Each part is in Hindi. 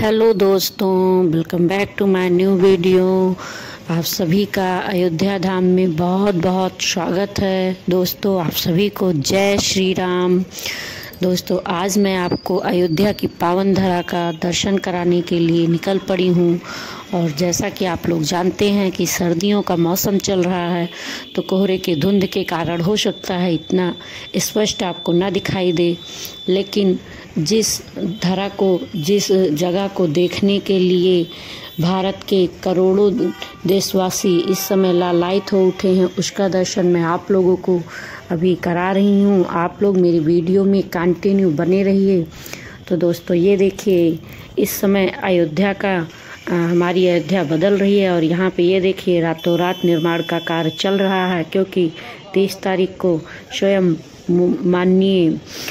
हेलो दोस्तों, welcome back to my new video. आप सभी का अयोध्या धाम में बहुत बहुत स्वागत है। दोस्तों, आप सभी को जय श्री राम। दोस्तों, आज मैं आपको अयोध्या की पावन धरा का दर्शन कराने के लिए निकल पड़ी हूँ। और जैसा कि आप लोग जानते हैं कि सर्दियों का मौसम चल रहा है, तो कोहरे के धुंध के कारण हो सकता है इतना स्पष्ट आपको ना दिखाई दे, लेकिन जिस जगह को देखने के लिए भारत के करोड़ों देशवासी इस समय लालायित हो उठे हैं, उसका दर्शन मैं आप लोगों को अभी करा रही हूँ। आप लोग मेरी वीडियो में कंटिन्यू बने रहिए। तो दोस्तों, ये देखिए, इस समय अयोध्या का हमारी अयोध्या बदल रही है। और यहाँ पे ये देखिए, रातों रात निर्माण का कार्य चल रहा है, क्योंकि 30 तारीख को स्वयं माननीय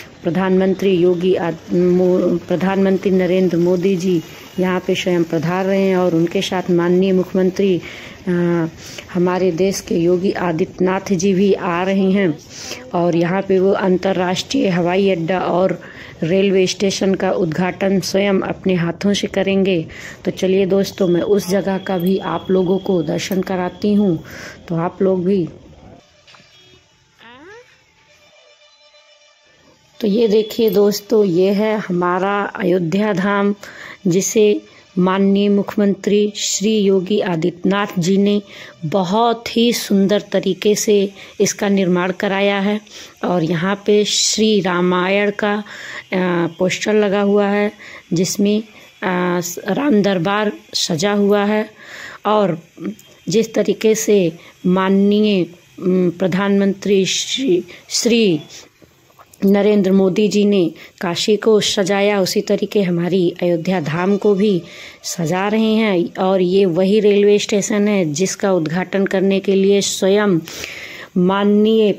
प्रधानमंत्री नरेंद्र मोदी जी यहाँ पे स्वयं पधार रहे हैं। और उनके साथ माननीय मुख्यमंत्री हमारे देश के योगी आदित्यनाथ जी भी आ रहे हैं। और यहाँ पे वो अंतर्राष्ट्रीय हवाई अड्डा और रेलवे स्टेशन का उद्घाटन स्वयं अपने हाथों से करेंगे। तो चलिए दोस्तों, मैं उस जगह का भी आप लोगों को दर्शन कराती हूँ, तो आप लोग भी। तो ये देखिए दोस्तों, ये है हमारा अयोध्या धाम, जिसे माननीय मुख्यमंत्री श्री योगी आदित्यनाथ जी ने बहुत ही सुंदर तरीके से इसका निर्माण कराया है। और यहाँ पे श्री रामायण का पोस्टर लगा हुआ है, जिसमें राम दरबार सजा हुआ है। और जिस तरीके से माननीय प्रधानमंत्री श्री नरेंद्र मोदी जी ने काशी को सजाया, उसी तरीके हमारी अयोध्या धाम को भी सजा रहे हैं। और ये वही रेलवे स्टेशन है जिसका उद्घाटन करने के लिए स्वयं माननीय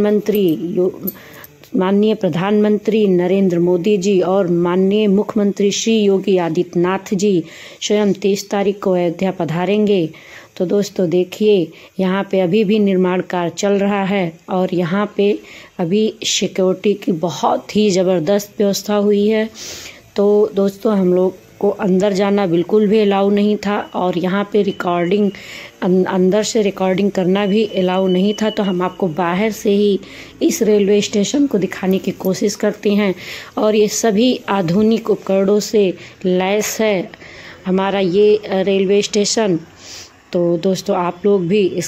प्रधानमंत्री नरेंद्र मोदी जी और माननीय मुख्यमंत्री श्री योगी आदित्यनाथ जी स्वयं 30 तारीख को अयोध्या पधारेंगे। तो दोस्तों देखिए, यहाँ पे अभी भी निर्माण कार्य चल रहा है। और यहाँ पे अभी सिक्योरिटी की बहुत ही ज़बरदस्त व्यवस्था हुई है। तो दोस्तों, हम लोग को अंदर जाना बिल्कुल भी अलाउ नहीं था। और यहाँ पे अंदर से रिकॉर्डिंग करना भी अलाउ नहीं था। तो हम आपको बाहर से ही इस रेलवे स्टेशन को दिखाने की कोशिश करते हैं। और ये सभी आधुनिक उपकरणों से लैस है हमारा ये रेलवे स्टेशन। तो दोस्तों, आप लोग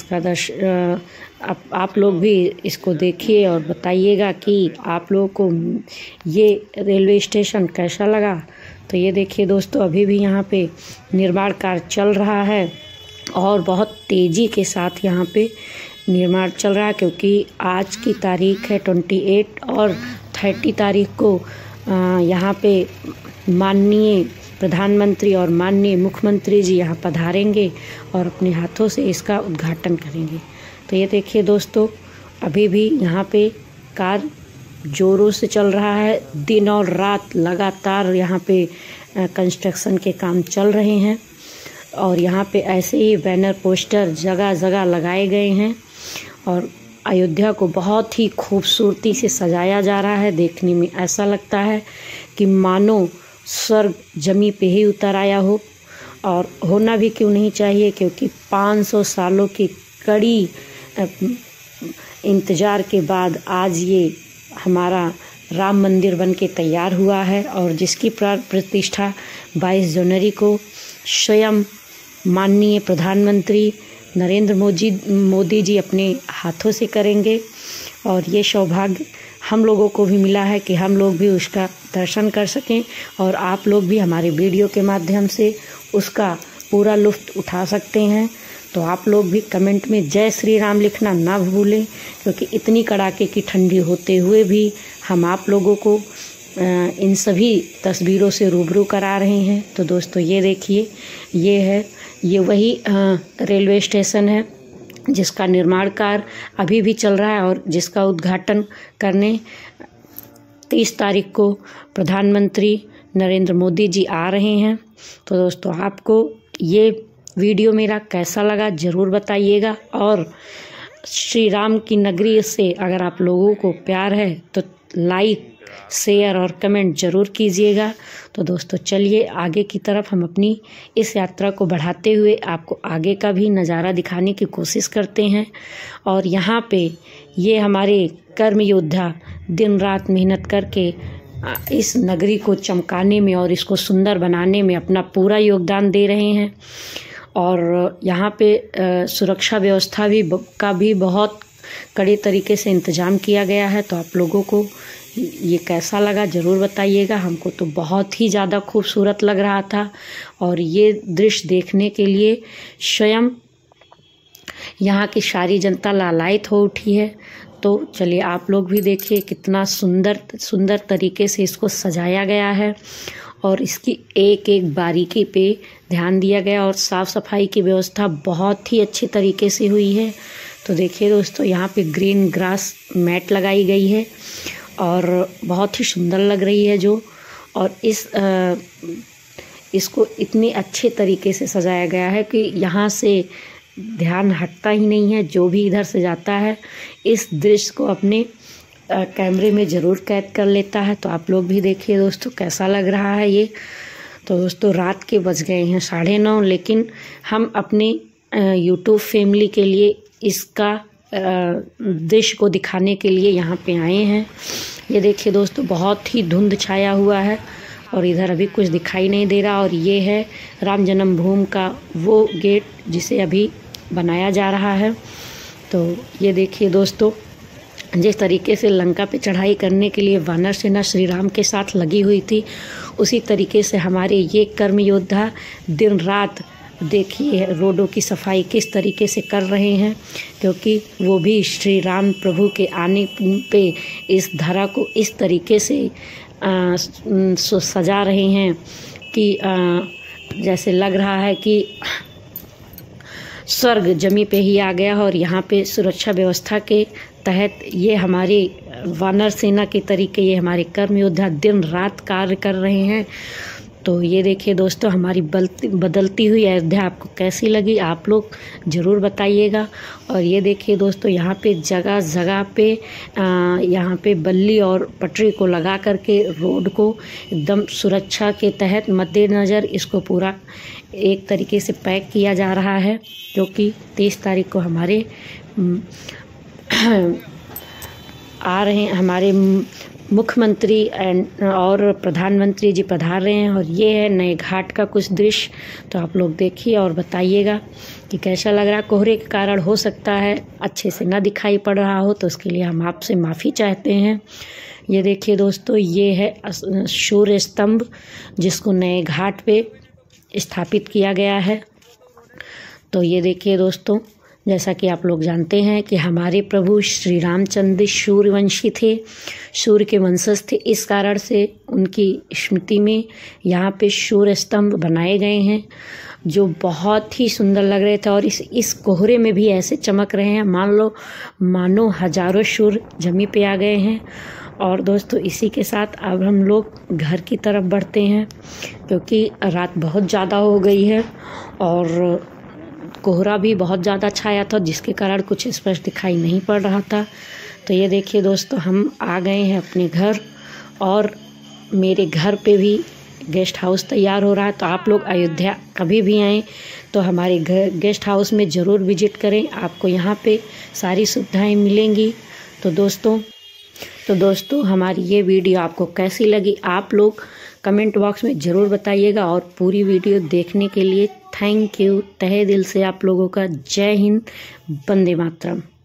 भी इसको देखिए और बताइएगा कि आप लोगों को ये रेलवे स्टेशन कैसा लगा। तो ये देखिए दोस्तों, अभी भी यहाँ पे निर्माण कार्य चल रहा है और बहुत तेज़ी के साथ यहाँ पे निर्माण चल रहा है, क्योंकि आज की तारीख है 28 और 30 तारीख को यहाँ पे माननीय प्रधानमंत्री और माननीय मुख्यमंत्री जी यहाँ पधारेंगे और अपने हाथों से इसका उद्घाटन करेंगे। तो ये देखिए दोस्तों, अभी भी यहाँ पे कार्य जोरों से चल रहा है। दिन और रात लगातार यहाँ पे कंस्ट्रक्शन के काम चल रहे हैं। और यहाँ पे ऐसे ही बैनर पोस्टर जगह जगह लगाए गए हैं। और अयोध्या को बहुत ही खूबसूरती से सजाया जा रहा है। देखने में ऐसा लगता है कि मानो स्वर्ग जमी पे ही उतर आया हो। और होना भी क्यों नहीं चाहिए, क्योंकि 500 सालों की कड़ी इंतज़ार के बाद आज ये हमारा राम मंदिर बन के तैयार हुआ है। और जिसकी प्रतिष्ठा 22 जनवरी को स्वयं माननीय प्रधानमंत्री नरेंद्र मोदी जी अपने हाथों से करेंगे। और ये सौभाग्य हम लोगों को भी मिला है कि हम लोग भी उसका दर्शन कर सकें, और आप लोग भी हमारे वीडियो के माध्यम से उसका पूरा लुत्फ़ उठा सकते हैं। तो आप लोग भी कमेंट में जय श्री राम लिखना ना भूलें, क्योंकि इतनी कड़ाके की ठंडी होते हुए भी हम आप लोगों को इन सभी तस्वीरों से रूबरू करा रहे हैं। तो दोस्तों, ये देखिए, ये वही रेलवे स्टेशन है जिसका निर्माण कार्य अभी भी चल रहा है और जिसका उद्घाटन करने 30 तारीख को प्रधानमंत्री नरेंद्र मोदी जी आ रहे हैं। तो दोस्तों, आपको ये वीडियो मेरा कैसा लगा ज़रूर बताइएगा। और श्री राम की नगरी से अगर आप लोगों को प्यार है तो लाइक शेयर और कमेंट ज़रूर कीजिएगा। तो दोस्तों चलिए आगे की तरफ हम अपनी इस यात्रा को बढ़ाते हुए आपको आगे का भी नज़ारा दिखाने की कोशिश करते हैं। और यहाँ पे ये हमारे कर्म योद्धा दिन रात मेहनत करके इस नगरी को चमकाने में और इसको सुंदर बनाने में अपना पूरा योगदान दे रहे हैं। और यहाँ पे सुरक्षा व्यवस्था का भी बहुत कड़े तरीके से इंतज़ाम किया गया है। तो आप लोगों को ये कैसा लगा ज़रूर बताइएगा। हमको तो बहुत ही ज़्यादा खूबसूरत लग रहा था और ये दृश्य देखने के लिए स्वयं यहाँ की सारी जनता लालायित हो उठी है। तो चलिए आप लोग भी देखिए कितना सुंदर तरीके से इसको सजाया गया है और इसकी एक एक बारीकी पे ध्यान दिया गया और साफ़ सफाई की व्यवस्था बहुत ही अच्छी तरीके से हुई है। तो देखिए दोस्तों यहाँ पे ग्रीन ग्रास मैट लगाई गई है और बहुत ही सुंदर लग रही है जो। और इसको इतनी अच्छे तरीके से सजाया गया है कि यहाँ से ध्यान हटता ही नहीं है। जो भी इधर से जाता है इस दृश्य को अपने कैमरे में ज़रूर कैद कर लेता है। तो आप लोग भी देखिए दोस्तों कैसा लग रहा है ये। तो दोस्तों रात के बज गए हैं 9:30, लेकिन हम अपने यूट्यूब फैमिली के लिए इसका दृश्य को दिखाने के लिए यहाँ पे आए हैं। ये देखिए दोस्तों बहुत ही धुंध छाया हुआ है और इधर अभी कुछ दिखाई नहीं दे रहा। और ये है राम जन्मभूमि का वो गेट जिसे अभी बनाया जा रहा है। तो ये देखिए दोस्तों जिस तरीके से लंका पे चढ़ाई करने के लिए वानर सेना श्री राम के साथ लगी हुई थी, उसी तरीके से हमारे ये कर्म योद्धा दिन रात देखिए रोडों की सफाई किस तरीके से कर रहे हैं, क्योंकि वो भी श्री राम प्रभु के आने पे इस धरा को इस तरीके से सजा रहे हैं कि जैसे लग रहा है कि स्वर्ग जमी पे ही आ गया। और यहाँ पे सुरक्षा व्यवस्था के तहत ये हमारे वानर सेना के तरीके ये हमारे कर्म योद्धा दिन रात कार्य कर रहे हैं। तो ये देखिए दोस्तों हमारी बदलती हुई अयोध्या आपको कैसी लगी आप लोग ज़रूर बताइएगा। और ये देखिए दोस्तों यहाँ पे जगह जगह पे यहाँ पे बल्ली और पटरी को लगा करके रोड को एकदम सुरक्षा के तहत मद्देनज़र इसको पूरा एक तरीके से पैक किया जा रहा है, क्योंकि 30 तारीख को हमारे आ रहे हैं हमारे मुख्यमंत्री और प्रधानमंत्री जी पधार रहे हैं। और ये है नए घाट का कुछ दृश्य। तो आप लोग देखिए और बताइएगा कि कैसा लग रहा है। कोहरे के कारण हो सकता है अच्छे से ना दिखाई पड़ रहा हो, तो उसके लिए हम आपसे माफ़ी चाहते हैं। ये देखिए दोस्तों ये है सूर्य स्तंभ जिसको नए घाट पे स्थापित किया गया है। तो ये देखिए दोस्तों जैसा कि आप लोग जानते हैं कि हमारे प्रभु श्री रामचंद्र सूर्यवंशी थे, सूर्य के वंशज थे। इस कारण से उनकी स्मृति में यहाँ पे सूर्य स्तंभ बनाए गए हैं जो बहुत ही सुंदर लग रहे थे। और इस कोहरे में भी ऐसे चमक रहे हैं मानो हजारों सूर्य जमी पे आ गए हैं। और दोस्तों इसी के साथ अब हम लोग घर की तरफ बढ़ते हैं, क्योंकि रात बहुत ज़्यादा हो गई है और कोहरा भी बहुत ज़्यादा छाया था, जिसके कारण कुछ स्पष्ट दिखाई नहीं पड़ रहा था। तो ये देखिए दोस्तों हम आ गए हैं अपने घर और मेरे घर पे भी गेस्ट हाउस तैयार हो रहा है। तो आप लोग अयोध्या कभी भी आएँ तो हमारे घर गेस्ट हाउस में ज़रूर विजिट करें, आपको यहाँ पे सारी सुविधाएं मिलेंगी। तो दोस्तों हमारी ये वीडियो आपको कैसी लगी आप लोग कमेंट बॉक्स में ज़रूर बताइएगा। और पूरी वीडियो देखने के लिए थैंक यू, तहे दिल से आप लोगों का जय हिंद, वंदे मातरम।